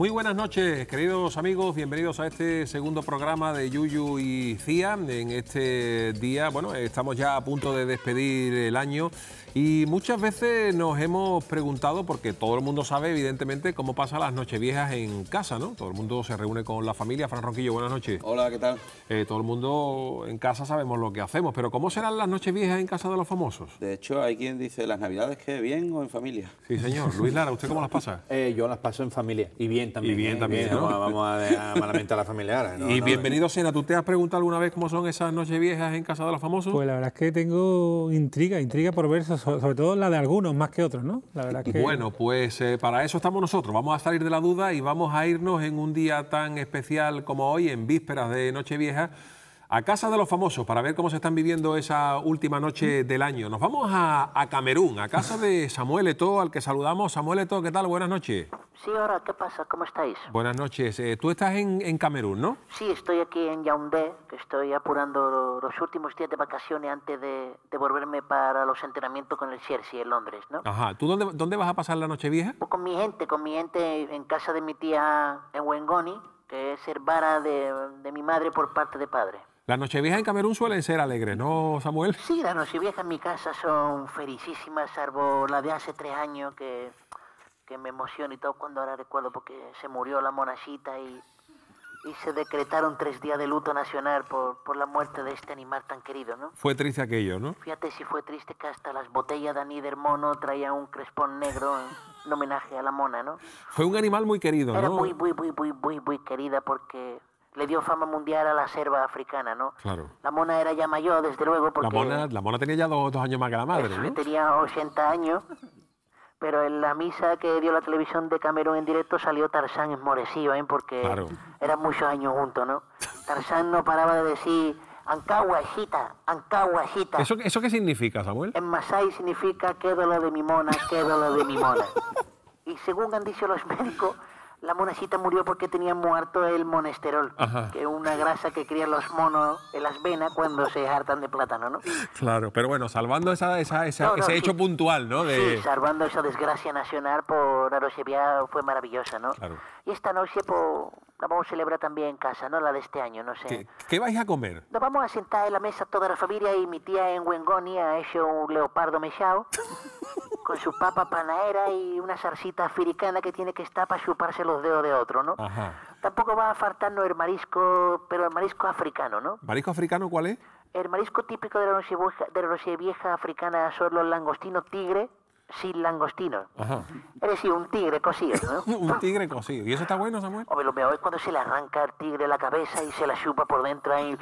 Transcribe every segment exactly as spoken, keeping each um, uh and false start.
Muy buenas noches, queridos amigos, bienvenidos a este segundo programa de Yuyu y Cía. En este día, bueno, estamos ya a punto de despedir el año y muchas veces nos hemos preguntado, porque todo el mundo sabe evidentemente cómo pasan las nocheviejas en casa, ¿no? Todo el mundo se reúne con la familia. Fran Ronquillo, buenas noches. Hola, ¿qué tal? Eh, todo el mundo en casa sabemos lo que hacemos, pero ¿cómo serán las nocheviejas en casa de los famosos? De hecho, hay quien dice, ¿las navidades qué? ¿Bien o en familia? Sí, señor. Luis Lara, ¿usted cómo las pasa? Eh, yo las paso en familia, y bien también. Y bien ¿eh? también, ¿no? Vamos, vamos a dejar malamente a la familia ahora, ¿no? Y no, bienvenido, Sena. ¿Tú te has preguntado alguna vez cómo son esas nocheviejas en casa de los famosos? Pues la verdad es que tengo intriga, intriga por ver, sobre todo la de algunos más que otros, ¿no? La verdad es que... Bueno, pues eh, para eso estamos nosotros. Vamos a salir de la duda y vamos a irnos en un día tan especial como hoy, en vísperas de Nochevieja, a casa de los famosos para ver cómo se están viviendo esa última noche del año. Nos vamos a, a Camerún, a casa de Samuel Eto'o, al que saludamos. Samuel Eto'o, ¿qué tal? Buenas noches. Sí, ahora, ¿qué pasa? ¿Cómo estáis? Buenas noches. Eh, tú estás en, en Camerún, ¿no? Sí, estoy aquí en Yaoundé, que estoy apurando los últimos días de vacaciones antes de, de volverme para los entrenamientos con el Chelsea en Londres, ¿no? Ajá. ¿Tú dónde, dónde vas a pasar la Nochevieja? Pues con mi gente, con mi gente en casa de mi tía en Wengoni, que es hermana de, de mi madre por parte de padre. Las nocheviejas en Camerún suelen ser alegres, ¿no, Samuel? Sí, las nocheviejas en mi casa son felicísimas, salvo la de hace tres años que, que me emociona y todo cuando ahora recuerdo porque se murió la monachita y, y se decretaron tres días de luto nacional por, por la muerte de este animal tan querido, ¿no? Fue triste aquello, ¿no? Fíjate si fue triste que hasta las botellas de anís del mono traían un crespón negro en homenaje a la mona, ¿no? Fue un animal muy querido, ¿no? Era muy, muy, muy, muy, muy, muy querida porque... le dio fama mundial a la selva africana, ¿no? Claro. La mona era ya mayor, desde luego, porque... La mona, la mona tenía ya dos, dos años más que la madre, eso, ¿no? Tenía ochenta años, pero en la misa que dio la televisión de Camerún en directo salió Tarzán esmorecido, ¿eh? Porque claro. Eran muchos años juntos, ¿no? Tarzán no paraba de decir, Ancahuachita, Ancahuachita. ¿Eso, ¿Eso qué significa, Samuel? En masái significa, qué dolor de mi mona, qué dolor de mi mona. Y según han dicho los médicos, la monachita murió porque tenía muerto el monesterol, Ajá. que es una grasa que crían los monos en las venas cuando se hartan de plátano, ¿no? Claro, pero bueno, salvando esa, esa, esa, No, no, ese sí. hecho puntual, ¿no? De... Sí, salvando esa desgracia nacional por la Nochevieja fue maravillosa, ¿no? Claro. Y esta noche pues, la vamos a celebrar también en casa, ¿no? La de este año, no sé. ¿Qué, ¿Qué vais a comer? Nos vamos a sentar en la mesa toda la familia y mi tía en Wengoni ha hecho un leopardo mechado con su papa panaera y una salsita africana que tiene que estar para chuparse los dedos de otro, ¿no? Ajá. Tampoco va a faltarnos el marisco, pero el marisco africano, ¿no? ¿Marisco africano cuál es? El marisco típico de la nochevieja, de la nochevieja africana son los langostinos tigre sin langostinos. Ajá. Es decir, un tigre cocido, ¿no? Un tigre cocido. ¿Y eso está bueno, Samuel? Hombre, lo mejor es cuando se le arranca al tigre la cabeza y se la chupa por dentro ahí.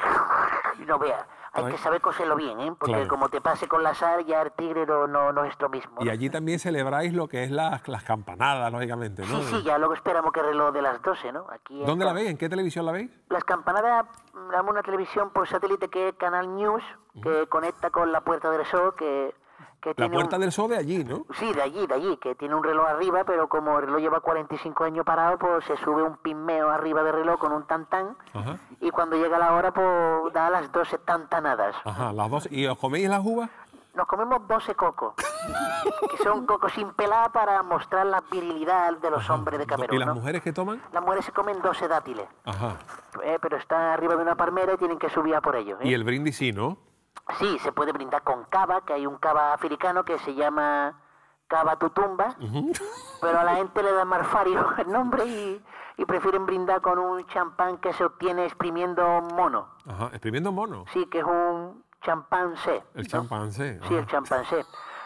Y no vea. Hay Ay. que saber cocerlo bien, ¿eh? Porque Claro. como te pase con la sal, ya el tigre no, no, no es lo mismo, ¿no? Y allí también celebráis lo que es las, las campanadas, lógicamente, ¿no? Sí, sí, ya luego esperamos que el reloj de las doce, ¿no? Aquí en ¿Dónde la Ca- veis? ¿En qué televisión la veis? Las campanadas, damos una televisión por satélite que es Canal News, que conecta con la Puerta del Sol, que, que La tiene Puerta un... del Sol de allí, ¿no? Sí, de allí, de allí, que tiene un reloj arriba, pero como el reloj lleva cuarenta y cinco años parado, pues se sube un pimeo arriba del reloj con un tantán, Ajá. y cuando llega la hora, pues da las doce tantanadas. Ajá, las dos. ¿Y os coméis las uvas? Nos comemos doce cocos, que son cocos sin pelar para mostrar la virilidad de los hombres de Camerún, ¿Y las ¿no? mujeres qué toman? Las mujeres se comen doce dátiles, Ajá. eh, pero están arriba de una palmera y tienen que subir a por ellos, ¿eh? Y el brindis sí, ¿no? Sí, se puede brindar con cava, que hay un cava africano que se llama cava tutumba, pero a la gente le da marfario el nombre y, y prefieren brindar con un champán que se obtiene exprimiendo mono. Ajá. Exprimiendo mono. Sí, que es un champán-sé. El ¿no? champán-sé. Sí, el champán-sé.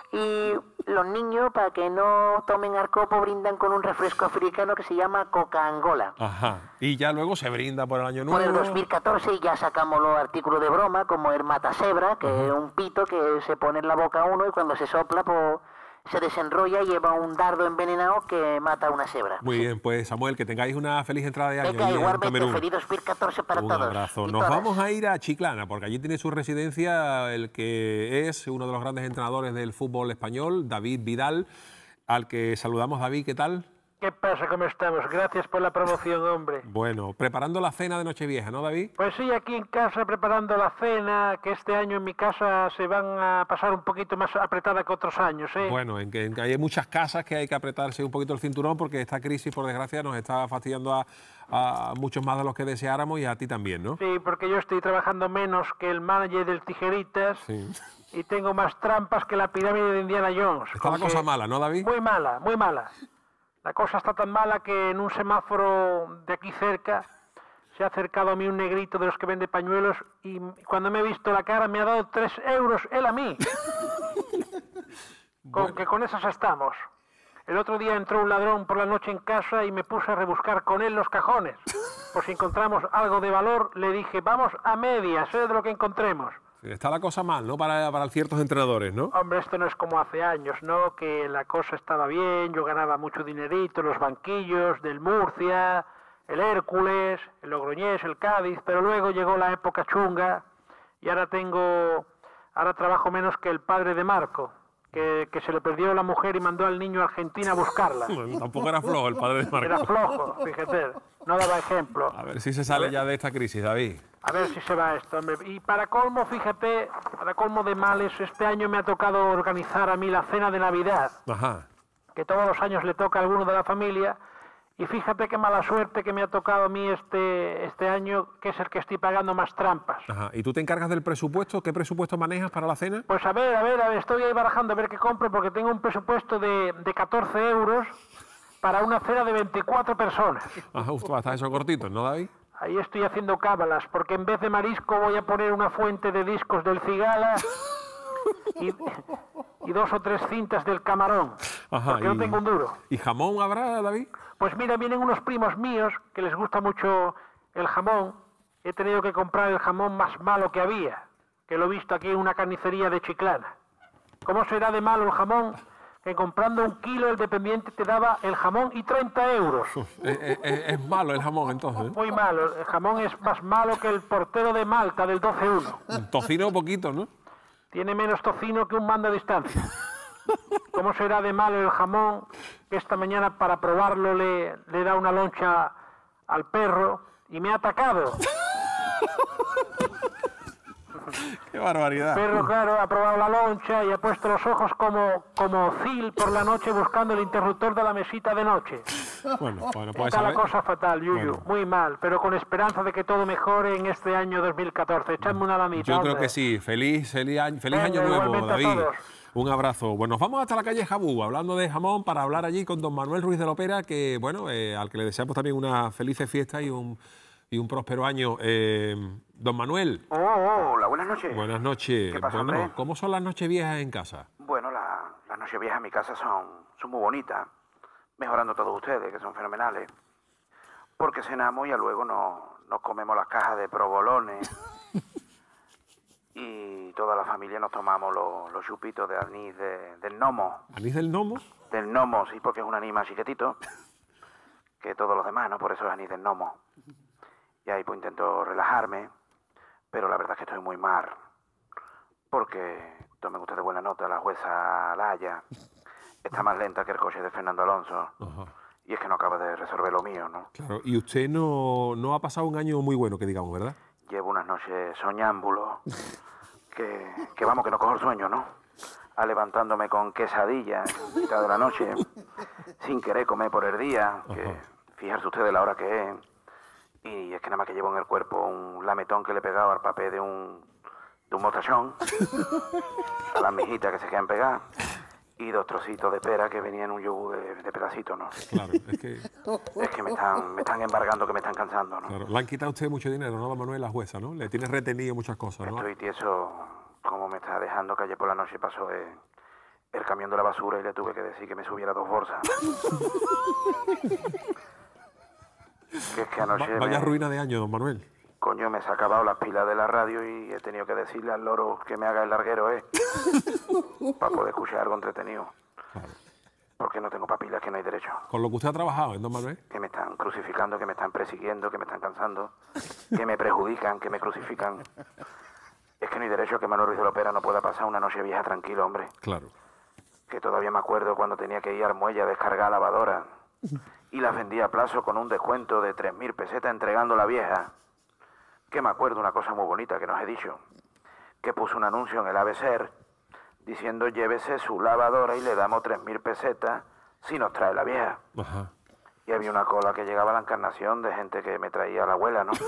Y los niños, para que no tomen arcopo, brindan con un refresco africano que se llama Coca-Angola. Ajá. Y ya luego se brinda por el año Por el nuevo. dos mil catorce ya sacamos los artículos de broma, como el matasebra, que es un pito que se pone en la boca a uno y cuando se sopla, pues se desenrolla y lleva un dardo envenenado que mata a una cebra. Muy bien, pues Samuel, que tengáis una feliz entrada de año. Venga, allí en igualmente, Camerún. feliz dos mil catorce para Un todos. abrazo. y Nos todas. vamos a ir a Chiclana, porque allí tiene su residencia el que es uno de los grandes entrenadores del fútbol español, David Vidal, al que saludamos. David, ¿qué tal? ¿Qué pasa? ¿Cómo estamos? Gracias por la promoción, hombre. Bueno, preparando la cena de Nochevieja, ¿no, David? Pues sí, aquí en casa preparando la cena, que este año en mi casa se van a pasar un poquito más apretada que otros años, ¿eh? Bueno, en que, en que hay muchas casas que hay que apretarse un poquito el cinturón porque esta crisis, por desgracia, nos está fastidiando a, a muchos más de los que deseáramos y a ti también, ¿no? Sí, porque yo estoy trabajando menos que el manager del Tijeritas Sí. y tengo más trampas que la pirámide de Indiana Jones. Está la con que- cosa mala, ¿no, David? Muy mala, muy mala. La cosa está tan mala que en un semáforo de aquí cerca se ha acercado a mí un negrito de los que vende pañuelos y cuando me he visto la cara me ha dado tres euros él a mí. Con que con esas estamos. El otro día entró un ladrón por la noche en casa y me puse a rebuscar con él los cajones. Por si encontramos algo de valor, le dije, vamos a medias, ¿eh? De lo que encontremos. Está la cosa mal, ¿no? Para, para ciertos entrenadores, ¿no? Hombre, esto no es como hace años, ¿no? Que la cosa estaba bien, yo ganaba mucho dinerito en los banquillos del Murcia, el Hércules, el Logroñés, el Cádiz, pero luego llegó la época chunga y ahora tengo, ahora trabajo menos que el padre de Marco, que, que se le perdió la mujer y mandó al niño a Argentina a buscarla. Bueno, tampoco era flojo el padre de Marco. Era flojo, fíjate, no daba ejemplo. A ver si se sale ya de esta crisis, David. A ver si se va esto, hombre. Y para colmo, fíjate, para colmo de males, este año me ha tocado organizar a mí la cena de Navidad, Ajá. que todos los años le toca a alguno de la familia. Y fíjate qué mala suerte que me ha tocado a mí este, este año, que es el que estoy pagando más trampas. Ajá. ¿Y tú te encargas del presupuesto? ¿Qué presupuesto manejas para la cena? Pues a ver, a ver, a ver, estoy ahí barajando a ver qué compro, porque tengo un presupuesto de, de catorce euros para una cena de veinticuatro personas. Ajá, uf, hasta eso cortito, ¿no, David? Ahí estoy haciendo cábalas, porque en vez de marisco voy a poner una fuente de discos del Cigala y, y dos o tres cintas del Camarón, Ajá. porque no tengo un duro. ¿Y jamón habrá, David? Pues mira, vienen unos primos míos que les gusta mucho el jamón. He tenido que comprar el jamón más malo que había, que lo he visto aquí en una carnicería de Chiclana. ¿Cómo será de malo el jamón? Que comprando un kilo el dependiente te daba el jamón y treinta euros. Es, es- es malo el jamón, entonces, ¿eh? Muy malo, el jamón es más malo que el portero de Malta del doce uno. Un tocino poquito, ¿no? Tiene menos tocino que un mando a distancia. ¿Cómo será de malo el jamón que esta mañana para probarlo le, le da una loncha al perro y me ha atacado? ¡Qué barbaridad! El perro, claro, ha probado la loncha y ha puesto los ojos como, como Phil por la noche buscando el interruptor de la mesita de noche. Bueno, bueno, pues Está a la ver. cosa fatal, Yuyu, Bueno. muy mal, pero con esperanza de que todo mejore en este año dos mil catorce. Echadme una lanita, Yo creo hombre. que sí. Feliz, feliz año, feliz Venga, año nuevo, igualmente a David. todos. Un abrazo. Bueno, nos vamos hasta la calle Jabú, hablando de jamón, para hablar allí con don Manuel Ruiz de la Opera, que, bueno, eh, al que le deseamos también una feliz fiesta y un, y un próspero año. Eh, don Manuel, Oh, oh, hola, buenas noches. buenas noches. ¿Qué pasa, Bueno, hombre? ¿cómo son las noches viejas en casa? Bueno, la- las noches viejas en mi casa son, son muy bonitas, mejorando todos ustedes, que son fenomenales. Porque cenamos y ya luego nos, nos comemos las cajas de provolones y toda la familia nos tomamos los, los chupitos de anís de- del gnomo. ¿Anís del gnomo? Del gnomo, sí, porque es un anís más chiquitito que todos los demás, ¿no? Por eso es anís del gnomo. Y ahí pues intento relajarme, pero la verdad es que estoy muy mal. Porque, tomen ustedes buena nota, la jueza Laya está más lenta que el coche de Fernando Alonso. Ajá. Y es que no acaba de resolver lo mío, ¿no? Claro, y usted no, no ha pasado un año muy bueno, que digamos, ¿verdad? Llevo unas noches soñámbulo, que, que vamos, que no cojo el sueño, ¿no? A levantándome con quesadilla en mitad de la noche, sin querer comer por el día, que Ajá. fijarse ustedes la hora que es. Y es que nada más que llevo en el cuerpo un lametón que le he pegado al papel de un, de un mostachón, a las mijitas que se quedan pegadas, y dos trocitos de pera que venían en un yogur de, de pedacito, ¿no? Claro, es que Es que me están, me están embargando, que me están cansando, ¿no? claro, le han quitado a usted mucho dinero, ¿no, don Manuel, la jueza, ¿no? Le tiene retenido muchas cosas, ¿no? Estoy tieso, como me está dejando, que ayer por la noche pasó el, el camión de la basura y le tuve que decir que me subiera dos bolsas. Que es que Va- anoche, vaya me- ruina de año, don Manuel. coño, me se ha acabado las pilas de la radio y he tenido que decirle al loro que me haga el larguero, ¿eh? Para poder escuchar algo entretenido. Porque no tengo papilas, que no hay derecho. Con lo que usted ha trabajado, ¿eh, don Manuel? Que me están crucificando, que me están persiguiendo, que me están cansando, que me perjudican, que me crucifican. Es que no hay derecho a que Manuel Ruiz de la Opera no pueda pasar una noche vieja tranquilo, hombre. Claro. Que todavía me acuerdo cuando tenía que ir al muelle a descargar lavadora y las vendía a plazo con un descuento de tres mil pesetas entregando la vieja. Que me acuerdo una cosa muy bonita que nos he dicho, que puso un anuncio en el A B C diciendo llévese su lavadora y le damos tres mil pesetas si nos trae la vieja. Ajá. Y había una cola que llegaba a la Encarnación de gente que me traía a la abuela, ¿no?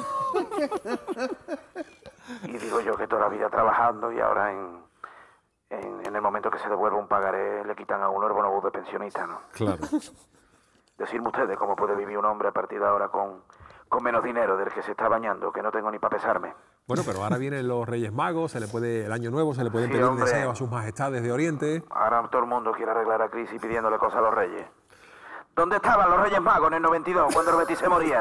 Y digo yo que toda la vida trabajando y ahora en, en, en el momento que se devuelva un pagaré le quitan a uno el bonobús de pensionista, ¿no? Claro. Decirme ustedes cómo puede vivir un hombre a partir de ahora con, con menos dinero del que se está bañando, que no tengo ni para pesarme. Bueno, pero ahora vienen los Reyes Magos, se le puede, el Año Nuevo, se le pueden Sí, pedir hombre. deseos a sus majestades de Oriente. Ahora todo el mundo quiere arreglar la crisis pidiéndole cosas a los reyes. ¿Dónde estaban los Reyes Magos en el noventa y dos, cuando el Betis se moría?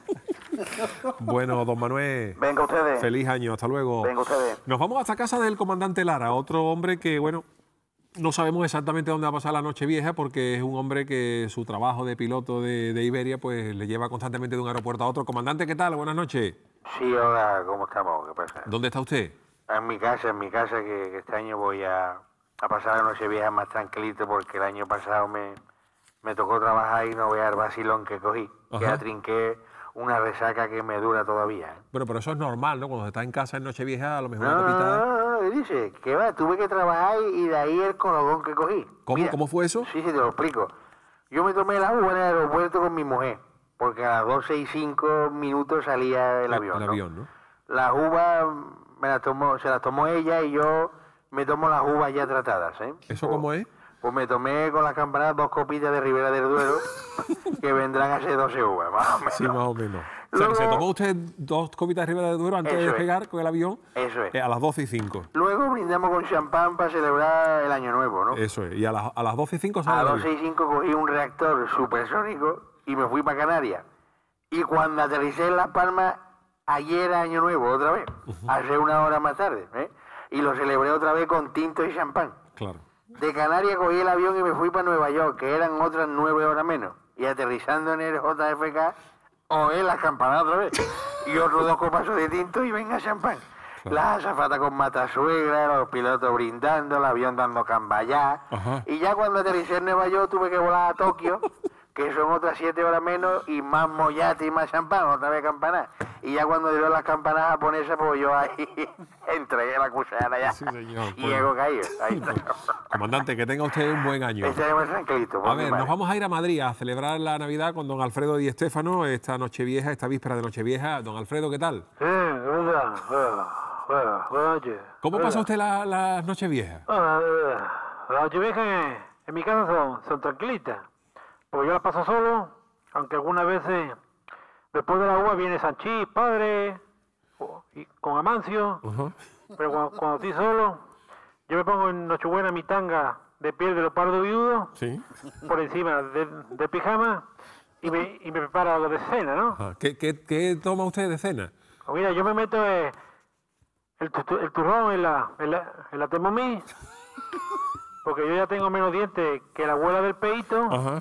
Bueno, don Manuel, Venga ustedes. feliz año, hasta luego. Venga ustedes. Nos vamos hasta casa del comandante Lara, otro hombre que, bueno, no sabemos exactamente dónde va a pasar la Nochevieja porque es un hombre que su trabajo de piloto de, de Iberia pues le lleva constantemente de un aeropuerto a otro. Comandante, ¿qué tal? Buenas noches. Sí, hola, ¿cómo estamos? ¿Qué pasa? ¿Dónde está usted? En mi casa, en mi casa, que, que este año voy a, a pasar la Nochevieja más tranquilito porque el año pasado me, me tocó trabajar y no vear el vacilón que cogí. Que Ajá. atrinqué una resaca que me dura todavía. ¿eh? Bueno, pero eso es normal, ¿no? Cuando se está en casa en Nochevieja, a lo mejor No, una no, copita... no, no, no, dice, que va, tuve que trabajar y de ahí el cologón que cogí. ¿Cómo? Mira, ¿Cómo fue eso? Sí, sí, te lo explico. Yo me tomé la uva en el aeropuerto con mi mujer, porque a las doce y cinco minutos salía el avión. El ¿no? avión, ¿no? Las uvas me las tomó, se las tomó ella y yo me tomo las uvas ya tratadas, ¿eh? ¿Eso cómo es? Pues me tomé con las campanadas dos copitas de Ribera del Duero que vendrán a ser doce uvas, más o menos. Sí, más o menos. O sea, Luego- ¿se tomó usted dos copitas de Ribera del Duero antes de Eso es. despegar con el avión? Eso es. Eh, a las doce y cinco. Luego brindamos con champán para celebrar el año nuevo, ¿no? Eso es. Y a las, a las doce y cinco sale A el las avión. doce y cinco cogí un reactor supersónico y me fui para Canarias. Y cuando aterricé en Las Palmas, ayer era año nuevo otra vez, hace una hora más tarde, ¿eh? Y lo celebré otra vez con tinto y champán. Claro. De Canarias cogí el avión y me fui para Nueva York, que eran otras nueve horas menos. Y aterrizando en el J F K, oí las campanadas otra vez. Y otros dos copazos de tinto y venga champán. La azafata con matasuegra, los pilotos brindando, el avión dando camballá. Ajá. Y ya cuando aterricé en Nueva York tuve que volar a Tokio, que son otras siete horas menos, y más mollate y más champán, otra vez campanas. Y ya cuando dieron las campanas japonesas, pues yo ahí entregué la cuchara ya. Sí, señor. Ciego caído. Ahí está. Comandante, que tenga usted un buen año. Este año más tranquilito. por A mi ver, madre. nos vamos a ir a Madrid a celebrar la Navidad con don Alfredo Di Stéfano esta Nochevieja, esta víspera de Nochevieja. Don Alfredo, ¿qué tal? Sí, verdad. Bueno, bueno, buenas noches. ¿Cómo pasa usted la- las Nocheviejas? Ah, eh, las nocheviejas en, en mi casa son, son tranquilitas. Porque yo las paso solo, aunque algunas veces después de la uva viene Sanchís, padre, o- y con Amancio. Ajá. Pero cuando, cuando estoy solo, yo me pongo en Nochebuena mi tanga de piel de leopardo viudo, Sí. por encima de, de pijama, y me, y me preparo algo de cena, ¿no? Ajá. ¿Qué, qué, qué toma usted de cena? Pues mira, yo me meto eh, el, tu- el turrón en la, en la, en la Thermomix, porque yo ya tengo menos dientes que la abuela del peito. Ajá.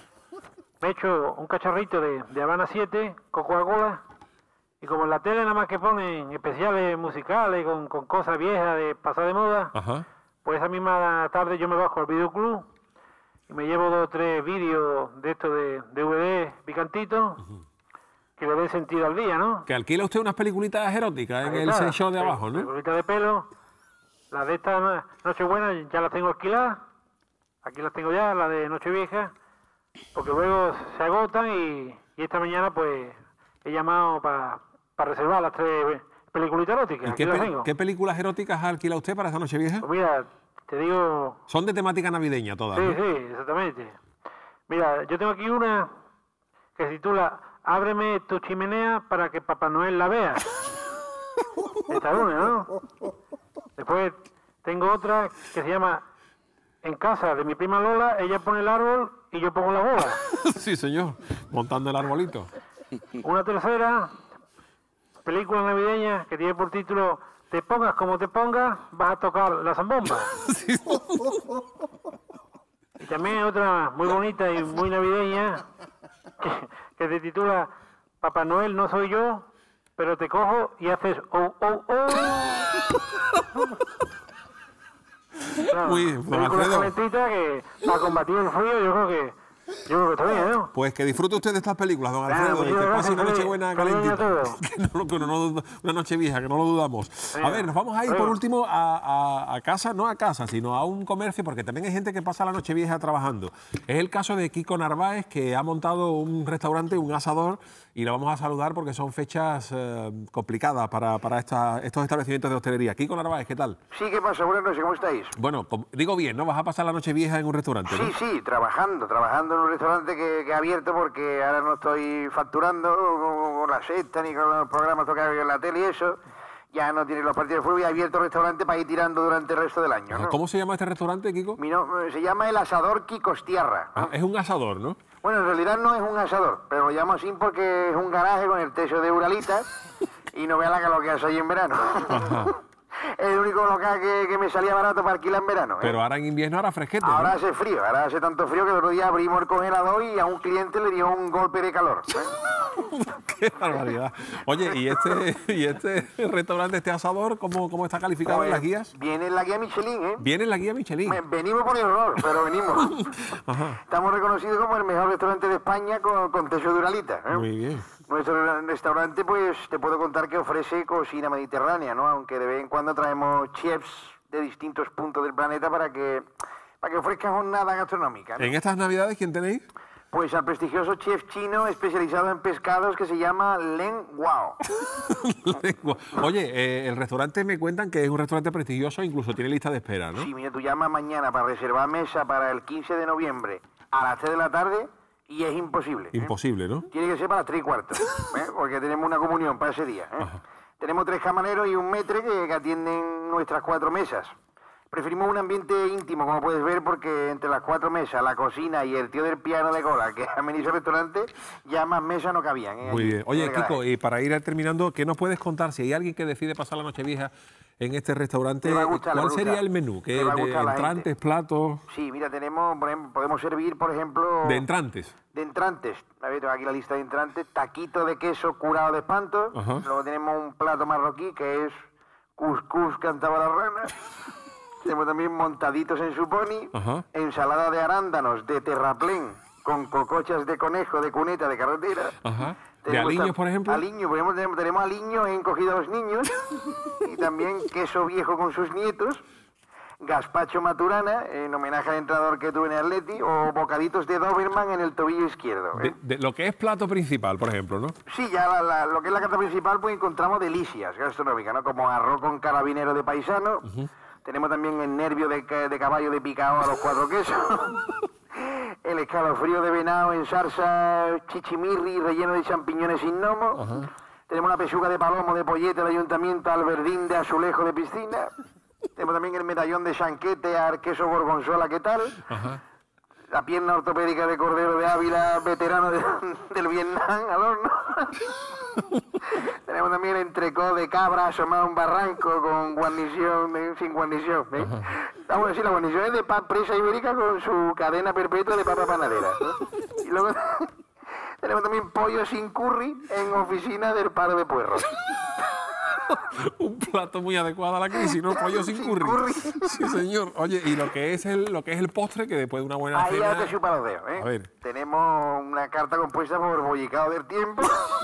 Me echo un cacharrito de, de Habana siete con Coca-Cola, y como en la tele nada más que ponen especiales musicales con, con cosas viejas de pasar de moda, Ajá. pues esa misma tarde yo me bajo al videoclub y me llevo dos o tres vídeos de estos de D V D picantitos que le den sentido al día, ¿no? Que alquila usted unas peliculitas eróticas en Ahí el está, sex shop de sí, abajo, ¿no? Figuritas de pelo. Las de esta no- Nochebuena ya las tengo alquiladas. Aquí las tengo ya, las de Nochevieja. Porque luego se agotan y, y esta mañana pues he llamado para reservar las tres peliculitas eróticas. ¿Y Aquí qué, las pe- tengo. qué películas eróticas alquila usted para esta Nochevieja? Pues mira, te digo... Son de temática navideña todas, Sí, ¿no? sí, exactamente. Mira, yo tengo aquí una que se titula Ábreme tu chimenea para que Papá Noel la vea. Esta es una, ¿no? Después tengo otra que se llama En casa de mi prima Lola, ella pone el árbol y yo pongo la bola. Sí, señor. Montando el arbolito. Una tercera, película navideña que tiene por título Te pongas como te pongas, vas a tocar la zambomba. Y también otra muy bonita y muy navideña que, que se titula Papá Noel no soy yo, pero te cojo y haces oh, oh, oh. No, Muy bien, don película Alfredo. calentita que para combatir el frío yo creo que Yo creo que está bien, ¿no? Pues que disfrute usted de estas películas, don Alfredo, pues y que muchas pase una gracias, noche buena feliz- feliz calentita. año a todos. Que no, que no, no- una noche vieja, que no lo dudamos. A Venga, ver, nos vamos a ir por venga. último a, a- a casa, no a casa, sino a un comercio, porque también hay gente que pasa la noche vieja trabajando. Es el caso de Kiko Narváez, que ha montado un restaurante, un asador, y lo vamos a saludar porque son fechas eh, complicadas para, para esta- estos establecimientos de hostelería. Kiko Narváez, ¿qué tal? Sí, ¿qué pasa? Buenas noches, ¿cómo estáis? Bueno, com- digo bien, ¿no? Vas a pasar la noche vieja en un restaurante, ¿no? Sí, sí, trabajando, trabajando en un restaurante que, que ha abierto porque ahora no estoy facturando con, con la sexta ni con los programas tocados en la tele y eso. Ya no tiene los partidos de fútbol y ha abierto el restaurante para ir tirando durante el resto del año, ¿no? ¿Cómo se llama este restaurante, Kiko? Mi no- se llama El Asador Kikostierra. Ah, es un asador, ¿no? Bueno, en realidad no es un asador, pero lo llamo así porque es un garaje con el techo de Uralita y no vea la calor que hace ahí en verano. Es el único local que, que me salía barato para alquilar en verano. ¿eh? Pero ahora en invierno hará fresquete, ¿no? Ahora hace frío, ahora hace tanto frío que el otro día abrimos el congelador y a un cliente le dio un golpe de calor. ¿eh? ¡Qué barbaridad! Oye, ¿y este, y este restaurante, este asador, cómo, cómo está calificado en las guías? Viene en la guía Michelin, ¿eh? Viene en la guía Michelin. Me- Venimos por error, pero venimos. Ajá. Estamos reconocidos como el mejor restaurante de España con, con techo de Uralita. ¿eh? Muy bien. Nuestro restaurante, pues, te puedo contar que ofrece cocina mediterránea, ¿no? Aunque de vez en cuando traemos chefs de distintos puntos del planeta para que, para que ofrezcan jornada gastronómica, ¿no? ¿En estas navidades quién tenéis? Pues al prestigioso chef chino especializado en pescados que se llama Len Wao. Oye, eh, el restaurante me cuentan que es un restaurante prestigioso, incluso tiene lista de espera, ¿no? Sí, mira, tú llamas mañana para reservar mesa para el quince de noviembre a las tres de la tarde y es imposible. ¿eh? Imposible, ¿no? Tiene que ser para las tres y cuarto, ¿eh? Porque tenemos una comunión para ese día. ¿eh? Tenemos tres camareros y un metre que, que atienden nuestras cuatro mesas. Preferimos un ambiente íntimo, como puedes ver, porque entre las cuatro mesas, la cocina y el tío del piano de cola que ameniza el restaurante, ya más mesas no cabían. ¿eh? Muy Allí, bien. en Oye, el garaje. Kiko, y para ir terminando, ¿qué nos puedes contar? Si hay alguien que decide pasar la noche vieja en este restaurante, Le va a gustar, le va ¿cuál a sería gustar. el menú? ¿Qué, Le va a de gustar a la entrantes, gente. platos? Sí, mira, tenemos, por ejemplo, podemos servir, por ejemplo... De entrantes. De entrantes. A ver, tengo aquí la lista de entrantes. Taquito de queso curado de espanto. Ajá. Luego tenemos un plato marroquí que es cuscús cantaba la rana. Tenemos también montaditos en su pony. Ajá. Ensalada de arándanos de terraplén con cocochas de conejo de cuneta de carretera. Ajá. ¿De Tenemos aliños, tam- por ejemplo? Aliños, por ejemplo, tenemos, tenemos aliños encogidos a los niños. Y también queso viejo con sus nietos. Gazpacho Maturana, en homenaje al entrenador que tuve en el Atleti, o bocaditos de Doberman en el tobillo izquierdo. ¿eh? De, de lo que es plato principal, por ejemplo, ¿no? Sí, ya la- la- lo que es la carta principal, pues encontramos delicias gastronómicas, ¿no? Como arroz con carabinero de paisano. Tenemos también el nervio de, ca- de caballo de picao a los cuatro quesos. El escalofrío de venado en salsa chichimirri relleno de champiñones sin gnomo. Tenemos la pechuga de palomo de pollete del ayuntamiento al verdín de azulejo de piscina. Tenemos también el medallón de chanquete al queso gorgonzola, ¿qué tal? Ajá. La pierna ortopédica de Cordero de Ávila, veterano de- del Vietnam, al horno. Tenemos también el entrecó de cabra asomado a un barranco con guarnición, eh, sin guarnición. ¿eh? Vamos a decir, la guarnición es de pa- presa ibérica con su cadena perpetua de papa panadera. ¿no? Y luego tenemos también pollo sin curry en oficina del paro de puerros. Un plato muy adecuado a la crisis, ¿no? Pollo sin Sin curry. curry. Sí, señor. Oye, y lo que es el, lo que es el postre, que después de una buena Ahí ya cena... te chupa los dedos. ¿eh? A ver. Tenemos una carta compuesta por bollicao del tiempo.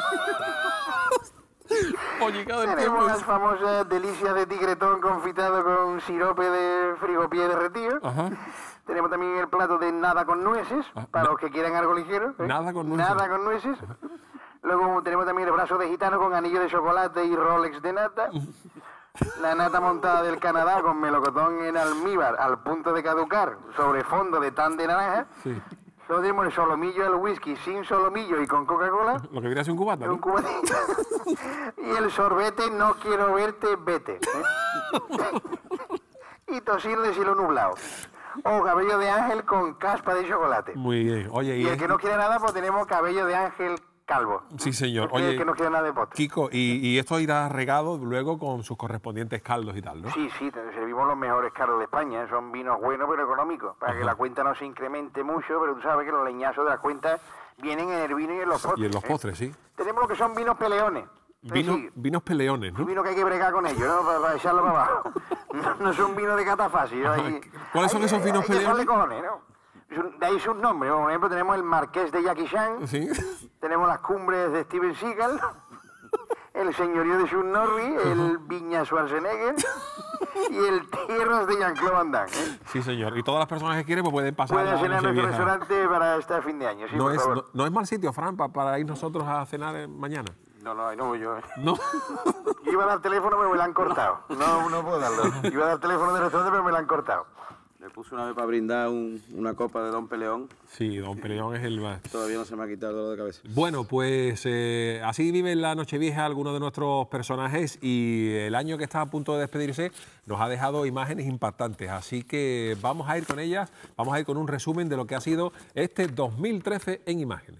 Pollicado del Tenemos tiempo. las famosas delicias de tigretón confitado con sirope de frigopié derretido. Ajá. Tenemos también el plato de nada con nueces, para na- los que quieran algo ligero. ¿eh? Nada con nueces. Nada con nueces. Luego tenemos también el brazo de gitano con anillo de chocolate y Rolex de nata. La nata montada del Canadá con melocotón en almíbar al punto de caducar sobre fondo de tan de naranja. Sí. Luego tenemos el solomillo, el whisky sin solomillo y con Coca-Cola. Lo que viene a ser un cubata, Un ¿no? cubatito. Y el sorbete, no quiero verte, vete. ¿eh? Y tosir de cielo nublado. O cabello de ángel con caspa de chocolate. Muy bien. Oye, Y y... el que no quiere nada, pues tenemos cabello de ángel calvo. Sí, señor. Porque el Oye, que no quiere nada de postre. Kiko, y, y esto irá regado luego con sus correspondientes caldos y tal, ¿no? Sí, sí, te servimos los mejores caldos de España. ¿eh? Son vinos buenos pero económicos. Para que la cuenta no se incremente mucho, pero tú sabes que los leñazos de las cuentas vienen en el vino y en los postres. Y en los ¿eh? postres, sí. Tenemos lo que son vinos peleones. Es Vino- decir, vinos peleones, ¿no? vino que hay que bregar con ellos, ¿no? Para, para echarlo para abajo. No, no son vinos de cata fácil. ¿no? Hay- ¿Cuáles son hay- esos vinos hay que echarle peleones? cojones, ¿no? De ahí sus nombres. Por ejemplo, tenemos el Marqués de Jackie Chan, Sí. tenemos las cumbres de Steven Seagal, el señorío de Sean Norris, el Viña Schwarzenegger y el Tierras de Jean-Claude Van Damme, ¿eh? Sí, señor. Y todas las personas que quieren pues pueden pasar Pueden la cenar en nuestro Nochevieja. restaurante para este fin de año, sí, No por es, favor. no, no es mal sitio, Fran, pa- para ir nosotros a cenar eh, mañana. No, no, no voy yo. No. Yo iba a dar teléfono, pero me lo han cortado. No, no puedo darlo. Iba a dar teléfono del restaurante, pero me lo han cortado. Le puse una vez para brindar un- una copa de Don Peleón. Sí, Don Peleón es el más. Todavía no se me ha quitado el dolor de cabeza. Bueno, pues eh, así vive la Nochevieja algunos de nuestros personajes y el año que está a punto de despedirse nos ha dejado imágenes impactantes. Así que vamos a ir con ellas, vamos a ir con un resumen de lo que ha sido este dos mil trece en imágenes.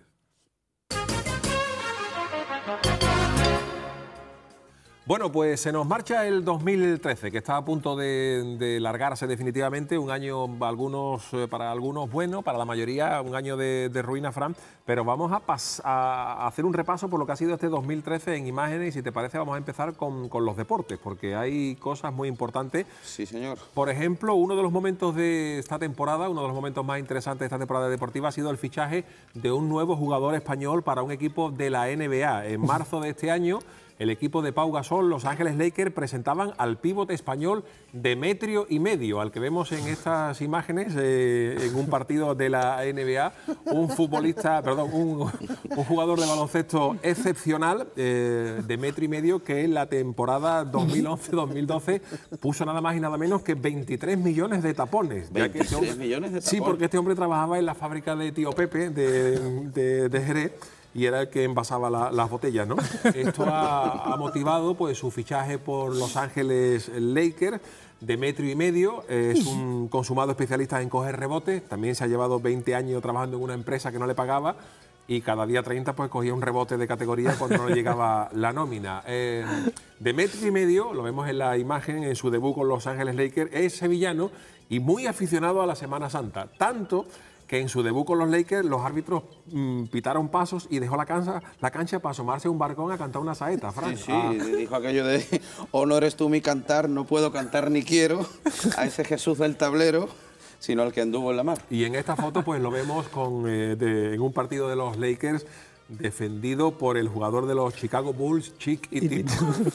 Bueno, pues se nos marcha el dos mil trece, que está a punto de, de largarse definitivamente, un año algunos, eh, para algunos bueno, para la mayoría un año de, de ruina, Fran, pero vamos a, pas- a hacer un repaso por lo que ha sido este dos mil trece en imágenes y si te parece vamos a empezar con, con los deportes, porque hay cosas muy importantes. Sí, señor. Por ejemplo, uno de los momentos de esta temporada, uno de los momentos más interesantes de esta temporada deportiva ha sido el fichaje de un nuevo jugador español para un equipo de la N B A. En marzo de este año, el equipo de Pau Gasol, Los Ángeles Lakers, presentaban al pívot español Demetrio y medio, al que vemos en estas imágenes eh, en un partido de la N B A, un futbolista, perdón, un, un jugador de baloncesto excepcional, eh, Demetrio y medio, que en la temporada dos mil once dos mil doce puso nada más y nada menos que veintitrés millones de tapones. ya que este hombre- veintitrés millones de Sí, tapones. porque este hombre trabajaba en la fábrica de Tío Pepe de, de, de Jerez y era el que envasaba la- las botellas, ¿no? Esto ha, ha motivado pues su fichaje por Los Ángeles Lakers. Demetrio y medio es un consumado especialista en coger rebotes, también se ha llevado veinte años trabajando en una empresa que no le pagaba y cada día treinta pues cogía un rebote de categoría cuando no le llegaba la nómina. Eh, Demetrio y medio, lo vemos en la imagen, en su debut con Los Ángeles Lakers, es sevillano y muy aficionado a la Semana Santa, tanto que en su debut con los Lakers los árbitros mm, pitaron pasos y dejó la cancha, la cancha para asomarse a un balcón a cantar una saeta, Fran. Sí, sí, Ah, dijo aquello de o no eres tú mi cantar, no puedo cantar ni quiero a ese Jesús del tablero, sino al que anduvo en la mar. y en esta foto pues lo vemos con, eh, de- en un partido de los Lakers defendido por el jugador de los Chicago Bulls, Chick y Tito.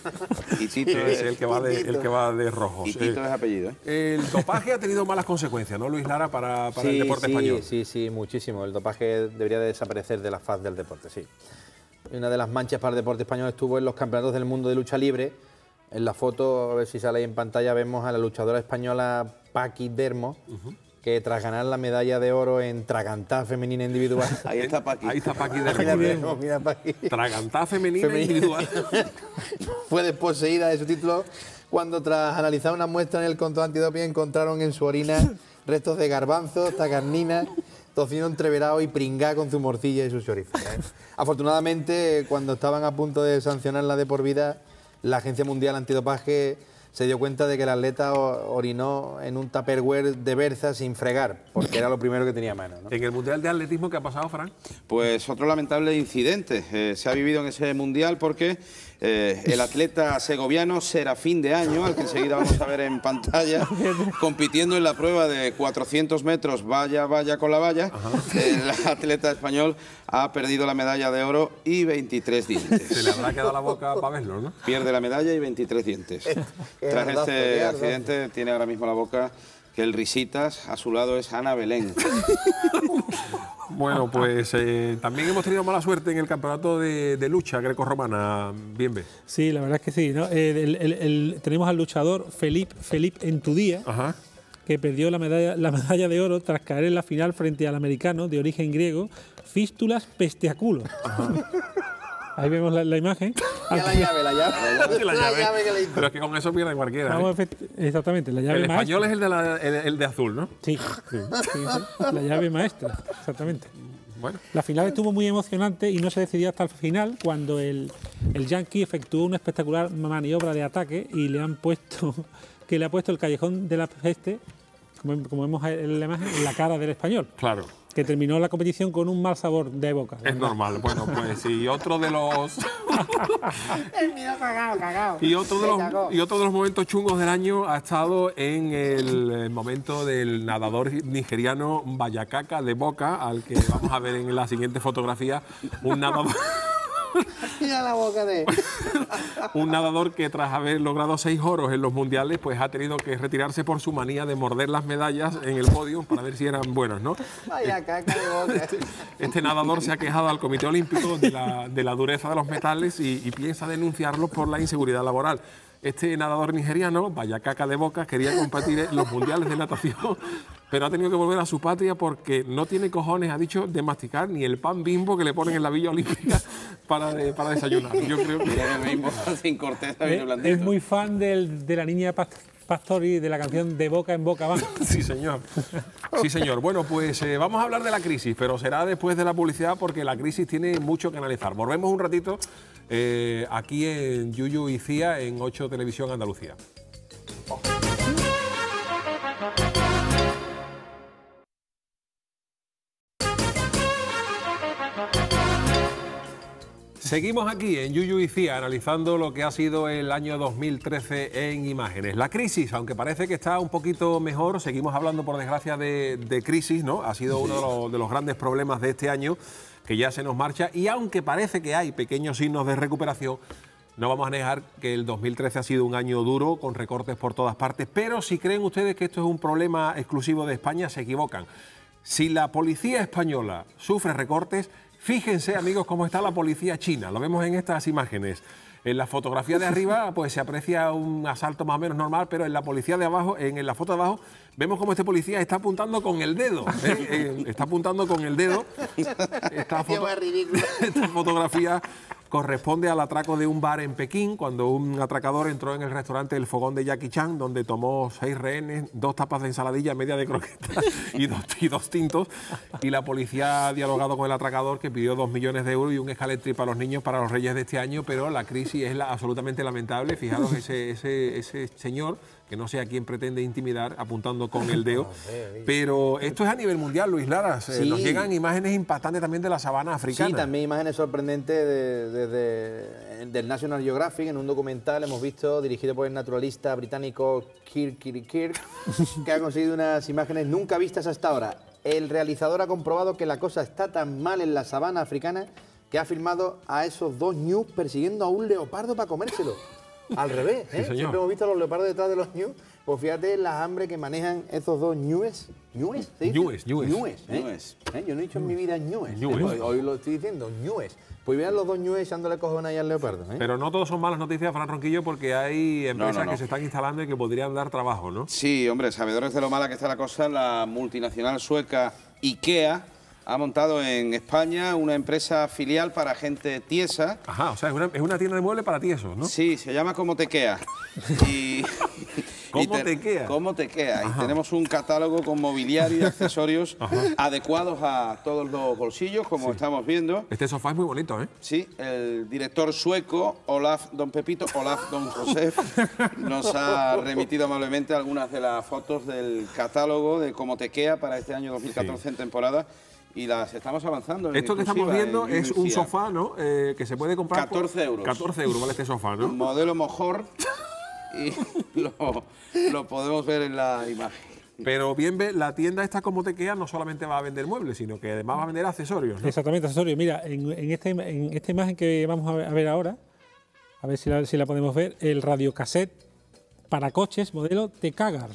Y Tito que es es, el que va de, el que va de rojos. y Tito Eh, es apellido, ¿eh? el dopaje ha tenido malas consecuencias, ¿no, Luis Lara, para, para el deporte sí, español? Sí, sí, muchísimo. El dopaje debería de desaparecer de la faz del deporte, sí. Una de las manchas para el deporte español estuvo en los campeonatos del mundo de lucha libre. En la foto, a ver si sale ahí en pantalla, vemos a la luchadora española Paqui Dermo, que tras ganar la medalla de oro en tragantá femenina individual... Ahí está Paqui. Ahí está Paqui de Mira, Remo. Dermo, mira, Paqui. Tragantá femenina, Femenina. individual. Fue desposeída de su título cuando tras analizar una muestra en el control antidoping encontraron en su orina restos de garbanzos, tagarnina, tocino entreverado y pringá con su morcilla y su chorizo, ¿eh? Afortunadamente, cuando estaban a punto de sancionarla de por vida, la Agencia Mundial Antidopaje se dio cuenta de que el atleta o- orinó en un tupperware de berza sin fregar, porque era lo primero que tenía a mano, ¿no? En el Mundial de Atletismo, ¿qué ha pasado, Fran? Pues otro lamentable incidente eh, se ha vivido en ese mundial porque eh, el atleta segoviano Serafín de Año, al que enseguida vamos a ver en pantalla, compitiendo en la prueba de cuatrocientos metros valla, valla con la valla, el atleta español ha perdido la medalla de oro y veintitrés Se dientes. le habrá quedado la boca para verlo, ¿no? Pierde la medalla y veintitrés dientes. Qué Tras ardazo, qué este ardazo. accidente tiene ahora mismo la boca que el Risitas, a su lado es Ana Belén. Bueno, pues eh, también hemos tenido mala suerte en el campeonato de, de lucha grecorromana. Bien, ve. Sí, la verdad es que sí, ¿no? Eh, el- el- el- tenemos al luchador Felipe Felipe Entudía, Ajá. que perdió la medalla, la medalla de oro tras caer en la final frente al americano de origen griego Fístulas Pestiaculo. Ahí vemos la, la imagen. Ya la llave, la llave. La llave. que le hizo. Pero es que con eso pierde cualquiera. ¿eh? Vamos a efect- exactamente, la llave El maestra. español es el de, la- el, el de azul, ¿no? Sí, sí, sí, la llave maestra, exactamente. Bueno. La final estuvo muy emocionante y no se decidió hasta el final cuando el, el Yankee efectuó una espectacular maniobra de ataque y le han puesto que le ha puesto el callejón de la peste, como, como vemos en la imagen, en la cara del español, Claro. que terminó la competición con un mal sabor de boca. Es normal. Bueno, pues y otro de los El mío cagao, cagao. Y otro, de Se los, cagó. y otro de los momentos chungos del año ha estado en el, el momento del nadador nigeriano Bayakaka de Boca, al que vamos a ver en la siguiente fotografía, un nadador... Mira la boca de... Un nadador que tras haber logrado seis oros en los mundiales, pues ha tenido que retirarse por su manía de morder las medallas en el podio para ver si eran buenas, ¿no? Vaya caca de boca. Este nadador se ha quejado al Comité Olímpico de la, de la dureza de los metales y, y piensa denunciarlos por la inseguridad laboral. Este nadador nigeriano, Bayakaka de Boca, quería competir en los mundiales de natación, pero ha tenido que volver a su patria porque no tiene cojones, ha dicho, de masticar ni el pan Bimbo que le ponen en la Villa Olímpica para, de- para desayunar. Yo creo que... Mira que mismo sin corteza, Es, vino blandito. es muy fan del- de la niña Past- Pastori, de la canción De Boca en Boca va. Sí, señor. Sí, señor. Bueno, pues eh, vamos a hablar de la crisis, pero será después de la publicidad porque la crisis tiene mucho que analizar. Volvemos un ratito eh, aquí en Yuyu y Cía en ocho Televisión Andalucía. Seguimos aquí en Yuyu y Cía analizando lo que ha sido el año dos mil trece en imágenes. La crisis, aunque parece que está un poquito mejor, seguimos hablando por desgracia de, de crisis, ¿no? Ha sido uno de los, de los grandes problemas de este año que ya se nos marcha y aunque parece que hay pequeños signos de recuperación, no vamos a negar que el dos mil trece ha sido un año duro con recortes por todas partes, pero si creen ustedes que esto es un problema exclusivo de España, se equivocan. Si la policía española sufre recortes, fíjense, amigos, cómo está la policía china. Lo vemos en estas imágenes. En la fotografía de arriba pues se aprecia un asalto más o menos normal, pero en la policía de abajo, en la foto de abajo, vemos cómo este policía está apuntando con el dedo. ¿eh? Eh, está apuntando con el dedo. Esta, foto- esta fotografía corresponde al atraco de un bar en Pekín, cuando un atracador entró en el restaurante El Fogón de Jackie Chan, donde tomó seis rehenes, dos tapas de ensaladilla, media de croquetas y dos, y dos tintos. Y la policía ha dialogado con el atracador, que pidió dos millones de euros y un escaletri para los niños para los Reyes de este año, pero la crisis es la, absolutamente lamentable. Fijaros ese, ese, ese señor, que no sé a quién pretende intimidar, apuntando con el dedo. Pero esto es a nivel mundial, Luis Laras. Eh, Sí. Nos llegan imágenes impactantes también de la sabana africana. Sí, también imágenes sorprendentes de, de- de- del National Geographic, en un documental hemos visto, dirigido por el naturalista británico Kirk Kirk Kirk, que ha conseguido unas imágenes nunca vistas hasta ahora. El realizador ha comprobado que la cosa está tan mal en la sabana africana que ha filmado a esos dos ñus persiguiendo a un leopardo para comérselo. Al revés, ¿eh? señor. Siempre hemos visto a los leopardos detrás de los ñus. Pues fíjate las hambres que manejan esos dos ñues. ¿Ñues? ¿Se dice? Ñues, ñues. Ñues, ¿eh? Ñues. ¿Eh? Yo no he dicho en mi vida ñues. Ñues. Hoy, hoy lo estoy diciendo, ñues. Pues vean los dos ñues echándole cojones ahí al leopardo, ¿eh? Pero no todos son malas noticias, Fran Ronquillo, porque hay empresas No, no, no. que se están instalando y que podrían dar trabajo, ¿no? Sí, hombre, sabedores de lo mala que está la cosa, la multinacional sueca IKEA ha montado en España una empresa filial para gente tiesa. Ajá, o sea, es una, es una tienda de muebles para ti eso, ¿no? Sí, se llama Como Tequea. Y, ¿Cómo te- Tequea? Como Tequea. Y tenemos un catálogo con mobiliario y accesorios adecuados a todos los bolsillos, como estamos viendo. Este sofá es muy bonito, ¿eh? Sí, el director sueco, Olaf Don Pepito, Olaf Don Josef, nos ha remitido amablemente algunas de las fotos del catálogo de Como Tequea para este año dos mil catorce en temporada. Y las estamos avanzando. en Esto que estamos exclusiva viendo en es un Yuyu sofá, ¿no? Eh, que se puede comprar por catorce euros. catorce euros vale este sofá, ¿no? Modelo mejor y lo, lo podemos ver en la imagen. Pero bien, ve, la tienda esta Como Tequea no solamente va a vender muebles, sino que además va a vender accesorios, ¿no? Exactamente, accesorio. Mira, en, en, este, en esta imagen que vamos a ver, a ver ahora, a ver si la, si la podemos ver, el radiocassette para coches modelo Tecagars,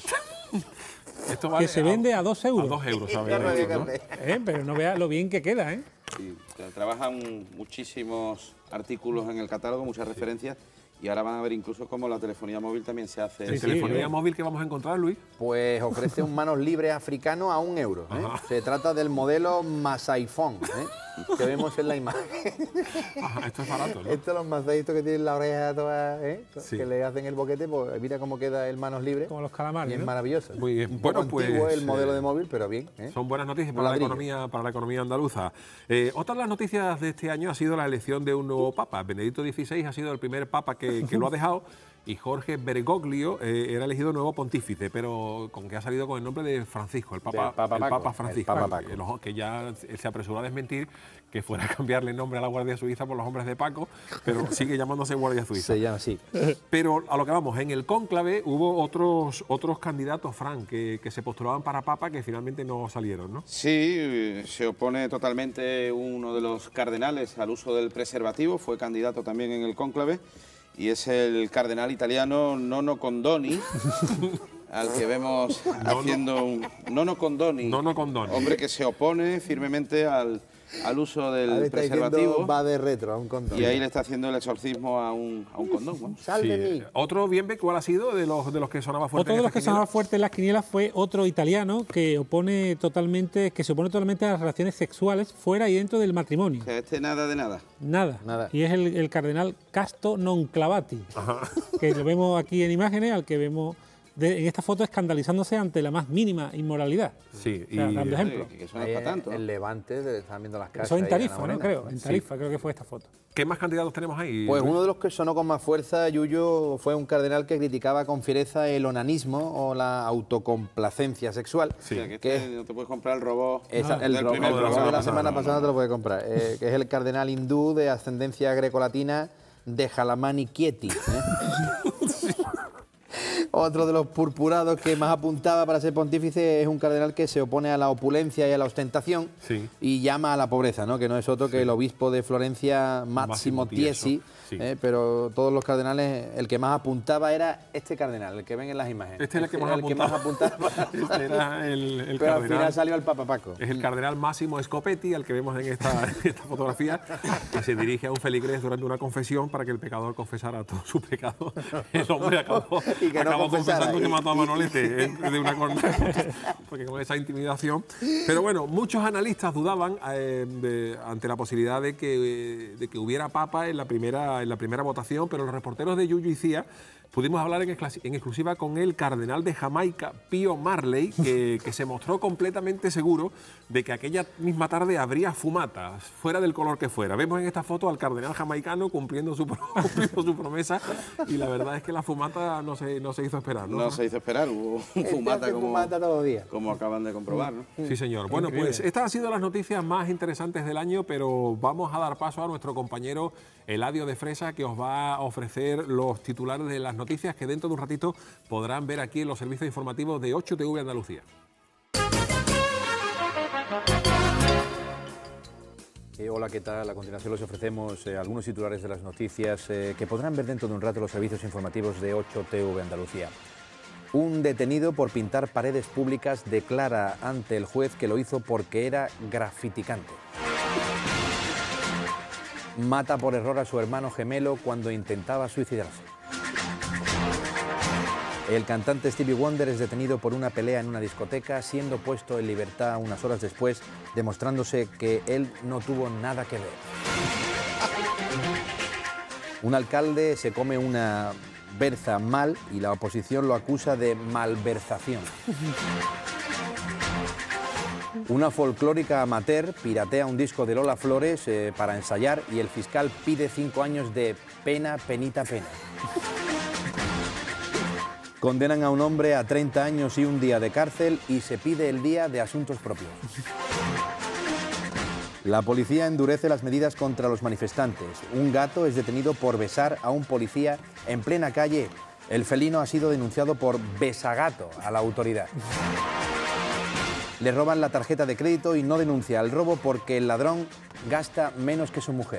Esto que se vende a dos euros. A dos euros, ¿sabes? Ya no había ¿no? que- Eh, pero no vea lo bien que queda, ¿eh? Sí, trabajan muchísimos artículos en el catálogo, muchas referencias. Y ahora van a ver incluso cómo la telefonía móvil también se hace. ¿En Sí, sí, telefonía ¿no? móvil que vamos a encontrar, Luis? Pues ofrece un manos libres africano a un euro. ¿eh? Se trata del modelo Masaiphone, ¿eh? que vemos en la imagen. Ajá, esto es barato, ¿no? Estos los masaitos que tienen la oreja toda, ¿eh? Sí. que le hacen el boquete, pues mira cómo queda el manos libres. Como los Y calamares, es ¿no? maravilloso. Muy bien. Un poco Bueno, antiguo pues, el modelo eh, de móvil, pero bien. ¿eh? Son buenas noticias Un para la, ladrillo. economía, para la economía andaluza. Eh, otra de las noticias de este año ha sido la elección de un nuevo papa. Benedicto dieciséis ha sido el primer papa que, que lo ha dejado y Jorge Bergoglio eh, era elegido nuevo pontífice, pero con que ha salido con el nombre de Francisco, el papa, Del Papa el Paco, papa el Francisco, Papa Paco. que, lo- que ya se apresuró a desmentir que fuera a cambiarle el nombre a la Guardia Suiza por los hombres de Paco, pero sigue llamándose Guardia Suiza. Se llama así. Pero a lo que vamos, en el cónclave hubo otros otros candidatos, Fran, que, que se postulaban para papa que finalmente no salieron, ¿no? Sí, se opone totalmente uno de los cardenales al uso del preservativo, fue candidato también en el cónclave, y es el cardenal italiano Nono Condoni, al que vemos Nono. haciendo un... Nono Condoni, Nono Condoni. hombre que se opone firmemente al, al uso del Ahora está diciendo, preservativo, va de retro a un condón. y ahí le está haciendo el exorcismo a un, a un condón. ¿no? ¡Sálveme! Sí. Otro bien, ¿cuál ha sido de los, de los que sonaba fuerte? Otro en de los esta que sonaba quiniela? fuerte en las quinielas fue otro italiano que opone totalmente, que se opone totalmente a las relaciones sexuales fuera y dentro del matrimonio. O sea, este nada de nada. Nada. Nada. Y es el, el cardenal Casto Nonclavati, que lo vemos aquí en imágenes, al que vemos de- en esta foto escandalizándose ante la más mínima inmoralidad. Sí, O sea, y dando ejemplo. Que, que eso no Ahí es para tanto. el Levante, de- están viendo las casas. Eso en ahí, Tarifa, Ana ¿no? Morena. Creo, en Tarifa creo que fue esta foto. ¿qué más candidatos tenemos ahí? Pues uno de los que sonó con más fuerza, Yuyo, fue un cardenal que criticaba con fiereza el onanismo o la autocomplacencia sexual. O sea, que que este no te puedes comprar el robot Esa- del el, ro- primer el robot programa. de la semana no, no, pasada no te lo puedes comprar, eh, que es el cardenal hindú de ascendencia grecolatina de Jalamani Chieti. ¿eh? Otro de los purpurados que más apuntaba para ser pontífice es un cardenal que se opone a la opulencia y a la ostentación Sí. y llama a la pobreza, ¿no? Que no es otro que el obispo de Florencia, Máximo Máximo Tieso, Tiesi, sí. ¿eh? Pero todos los cardenales, el que más apuntaba era este cardenal, el que ven en las imágenes. Este es el que más el que más apuntaba. Este era el, el Pero al cardenal. final salió el Papa Paco. Es el cardenal Máximo Scopetti, al que vemos en esta, en esta fotografía, que se dirige a un feligrés durante una confesión para que el pecador confesara todo su pecado. El hombre acabó, Y que no acabó confesara. confesando que Y- mató a Manolete eh, de una corneta, porque con esa intimidación. Pero bueno, muchos analistas dudaban eh, de- ante la posibilidad de que, eh, de que hubiera papa en la primera, en la primera votación, pero los reporteros de Yuyu y Cía pudimos hablar en, exclasi- en exclusiva con el cardenal de Jamaica, Pío Marley, que, que se mostró completamente seguro de que aquella misma tarde habría fumatas, fuera del color que fuera. Vemos en esta foto al cardenal jamaicano cumpliendo su, pro- cumpliendo su promesa, y la verdad es que la fumata no se, no se hizo esperar, ¿no? No se hizo esperar, hubo Este fumata hace como, fumata todos los días. como acaban de comprobar. ¿no? Sí, señor. Bueno, pues estas han sido las noticias más interesantes del año, pero vamos a dar paso a nuestro compañero Eladio de Fresa, que os va a ofrecer los titulares de las noticias que dentro de un ratito podrán ver aquí en los servicios informativos de ocho T V Andalucía. Eh, hola, ¿qué tal? A continuación les ofrecemos eh, algunos titulares de las noticias eh, que podrán ver dentro de un rato los servicios informativos de ocho T V Andalucía. Un detenido por pintar paredes públicas declara ante el juez que lo hizo porque era grafiticante. Mata por error a su hermano gemelo cuando intentaba suicidarse. El cantante Stevie Wonder es detenido por una pelea en una discoteca, siendo puesto en libertad unas horas después, demostrándose que él no tuvo nada que ver. Un alcalde se come una berza mal y la oposición lo acusa de malversación. Una folclórica amateur piratea un disco de Lola Flores eh, para ensayar y el fiscal pide cinco años de pena, penita, pena. Condenan a un hombre a treinta años y un día de cárcel y se pide el día de asuntos propios. La policía endurece las medidas contra los manifestantes. Un gato es detenido por besar a un policía en plena calle. El felino ha sido denunciado por besagato a la autoridad. Le roban la tarjeta de crédito y no denuncia el robo porque el ladrón gasta menos que su mujer.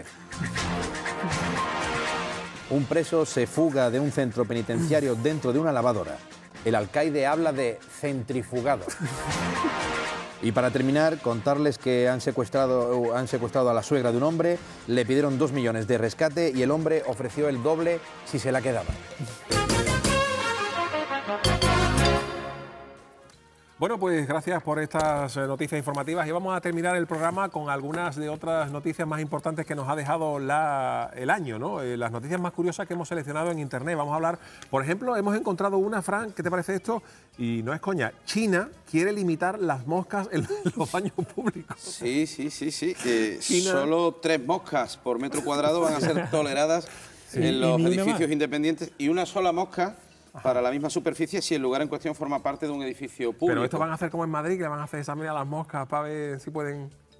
Un preso se fuga de un centro penitenciario dentro de una lavadora. El alcaide habla de centrifugado. Y para terminar, contarles que han secuestrado, han secuestrado a la suegra de un hombre, le pidieron dos millones de rescate y el hombre ofreció el doble si se la quedaba. Bueno, pues gracias por estas eh, noticias informativas y vamos a terminar el programa con algunas de otras noticias más importantes que nos ha dejado la, el año, ¿no? Eh, las noticias más curiosas que hemos seleccionado en Internet. Vamos a hablar, por ejemplo, hemos encontrado una, Fran, ¿qué te parece esto? Y no es coña, China quiere limitar las moscas en los baños públicos. Sí, sí, sí, sí. que China- Solo tres moscas por metro cuadrado van a ser toleradas Sí, y en los ni una edificios más. independientes y una sola mosca para la misma superficie si el lugar en cuestión forma parte de un edificio público. Pero esto van a hacer como en Madrid, que le van a hacer examen a las moscas para ver si pueden...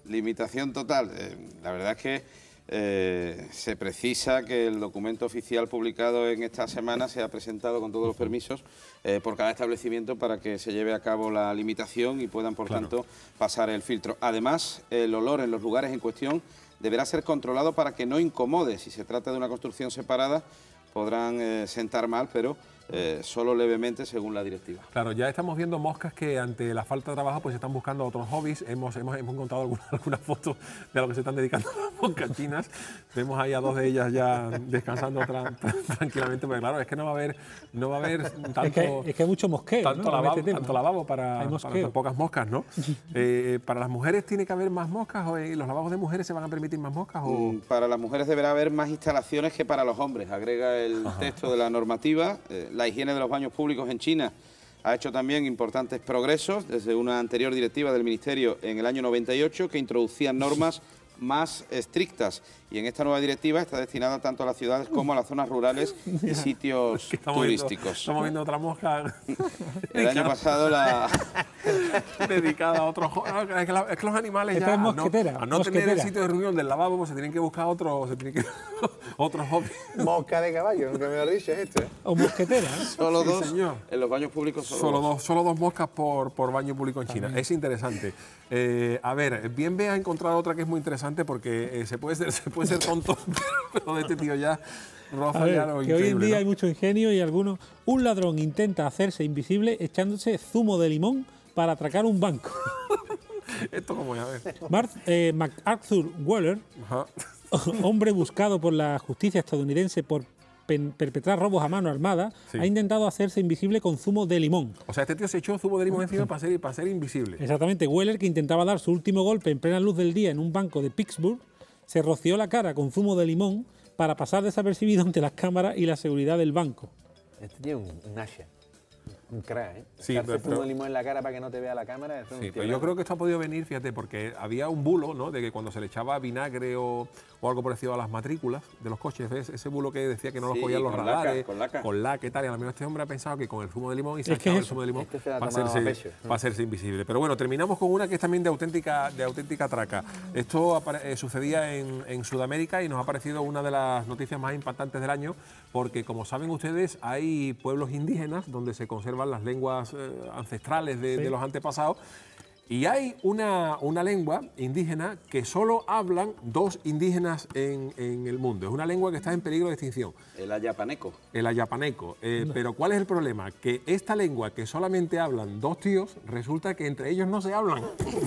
limitación total. Eh, la verdad es que eh, se precisa que el documento oficial publicado en esta semana sea presentado con todos los permisos eh, por cada establecimiento para que se lleve a cabo la limitación y puedan, por Claro. tanto, pasar el filtro. Además, el olor en los lugares en cuestión deberá ser controlado para que no incomode. Si se trata de una construcción separada, podrán eh, sentar mal, pero eh, solo levemente según la directiva. Claro, ya estamos viendo moscas que ante la falta de trabajo pues están buscando otros hobbies. Hemos, hemos, hemos encontrado algunas alguna fotos de a lo que se están dedicando las moscas chinas. Vemos ahí a dos de ellas ya descansando tra tra tranquilamente, porque claro, es que no va a haber, no va a haber tanto, Es que, es que hay mucho mosqueo, tanto, ¿no? lavabo, Con este tema. tanto lavabo para, Hay para mosqueo. tan pocas moscas, ¿no? eh, ¿Para las mujeres tiene que haber más moscas o en los lavabos de mujeres se van a permitir más moscas? O... Mm, Para las mujeres deberá haber más instalaciones que para los hombres, agrega el Ajá. texto de la normativa. Eh, la higiene de los baños públicos en China ha hecho también importantes progresos desde una anterior directiva del Ministerio en el año noventa y ocho que introducía normas más estrictas, y en esta nueva directiva está destinada tanto a las ciudades como a las zonas rurales y sitios Que estamos viendo- turísticos. estamos viendo otra mosca El año pasado la... dedicada a otros jo- no, es, que la- es que los animales Esta ya es a no, mosquetera, a no tener mosquetera. el sitio de reunión del lavabo pues se tienen que buscar otros, se tienen que otros hobbies. Mosca de caballo, nunca me lo dicho es esto. ¿eh? O mosquetera, ¿eh? Solo Sí, dos señor. en los baños públicos. Solo, Solo dos. dos, solo dos moscas por, por baño público en China. Es interesante. Eh, a ver, bien ve ha encontrado otra que es muy interesante porque eh, se, puede ser, se puede ser tonto, pero de este tío ya roza A ver, ya lo que hoy en increíble, día ¿no? hay mucho ingenio y algunos... Un ladrón intenta hacerse invisible echándose zumo de limón para atracar un banco. Esto como ya ves. Marth, eh, MacArthur Waller, Ajá. hombre buscado por la justicia estadounidense por pen- perpetrar robos a mano armada, Sí. ha intentado hacerse invisible con zumo de limón. O sea, este tío se echó zumo de limón encima para ser, para ser invisible. Exactamente, Weller, que intentaba dar su último golpe en plena luz del día en un banco de Pittsburgh, se roció la cara con zumo de limón para pasar desapercibido ante las cámaras y la seguridad del banco. Este tío es un, un Asha, un crack, ¿eh? Sí, Echarse pero- zumo de limón en la cara para que no te vea la cámara. Eso es un Sí, tío pero yo grande. creo que esto ha podido venir, fíjate, porque había un bulo, ¿no? De que cuando se le echaba vinagre o, o algo parecido a las matrículas de los coches, ¿ves? Ese bulo que decía que no los Sí, cogían los con laca, radares, con laca. con laca y tal. Y a lo mejor este hombre ha pensado que con el zumo de limón y se ha Es que echado el eso, zumo de limón este se la ha para tomado a hacerse, pecho. para hacerse invisible. Pero bueno, terminamos con una que es también de auténtica, de auténtica traca. Esto apare- eh, sucedía en, en Sudamérica y nos ha parecido una de las noticias más impactantes del año, porque como saben ustedes, hay pueblos indígenas donde se conservan las lenguas eh, ancestrales de, Sí. de los antepasados. Y hay una, una lengua indígena que solo hablan dos indígenas en, en el mundo. Es una lengua que está en peligro de extinción, El ayapaneco. el ayapaneco. Eh, pero ¿cuál es el problema? Que esta lengua que solamente hablan dos tíos, resulta que entre ellos no se hablan.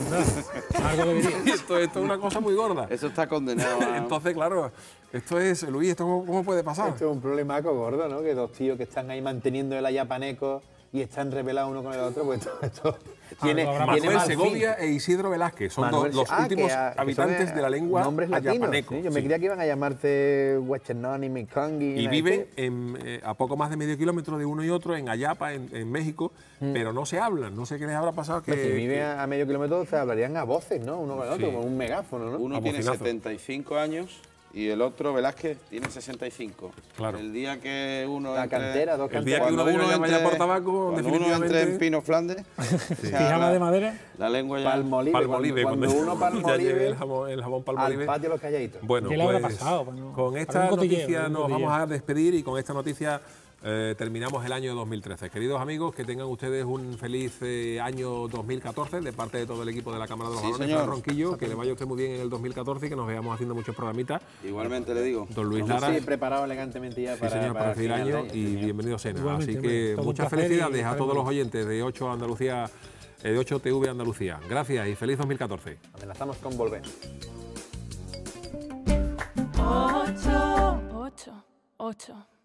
Algo que diría. esto, esto es una cosa muy gorda. Eso está condenado a... Entonces, claro, esto es, Luis, ¿esto cómo, cómo puede pasar? Esto es un problemaco gordo, ¿no? Que dos tíos que están ahí manteniendo el ayapaneco y están revelados uno con el otro, pues esto, esto tiene, habrá tiene Manuel mal Segovia e Isidro Velázquez son Manuel dos- los Se- ah, últimos que, ah, que habitantes son, de la lengua nombres latinos, ayapaneco. ¿sí? Yo me sí. creía que iban a llamarse Huachenón y Mekongi. Y ¿no? viven Este- en, eh, a poco más de medio kilómetro de uno y otro, en Ayapa, en, en México, pero no se hablan. No sé qué les habrá pasado. Que, Hombre, si viven que- a a medio kilómetro se hablarían a voces, ¿no? Uno con el otro, Sí. como un megáfono, ¿no? Uno A tiene bocinazo. setenta y cinco años y el otro, Velázquez, tiene sesenta y cinco. Claro. El día que uno La entre- cantera, dos El día que canteras. uno de ellos ya vaya por tabaco, cuando uno definitivamente... entre en Pino Flandes, se Pijama habla- de madera. la lengua ya... Palmolive, Palmolive, cuando, cuando, cuando uno ya lleve palmolive el jabón, el jabón al palmolive. patio los calladitos. Bueno, ¿Qué le habrá pues, pasado? Pues no, con habrá esta un cotilleo, noticia un nos cotilleo. vamos a despedir y con esta noticia eh, terminamos el año dos mil trece. Queridos amigos, que tengan ustedes un feliz eh, año dos mil catorce de parte de todo el equipo de la Cámara de los Sí, Balones, señor. Fran Ronquillo, que le vaya a usted muy bien en el dos mil catorce y que nos veamos haciendo muchos programitas. Igualmente le digo. Don Luis Sí, Lara, sí, preparado elegantemente ya sí, para, señor, para el final de año año, y sí, señor. bienvenido Sena. Igualmente, Así hombre, que todo un muchas placer y felicidades a estaremos- todos los oyentes de ocho Andalucía, eh, de ocho T V Andalucía. Gracias y feliz dos mil catorce. Amenazamos con volver. Ocho, ocho, ocho.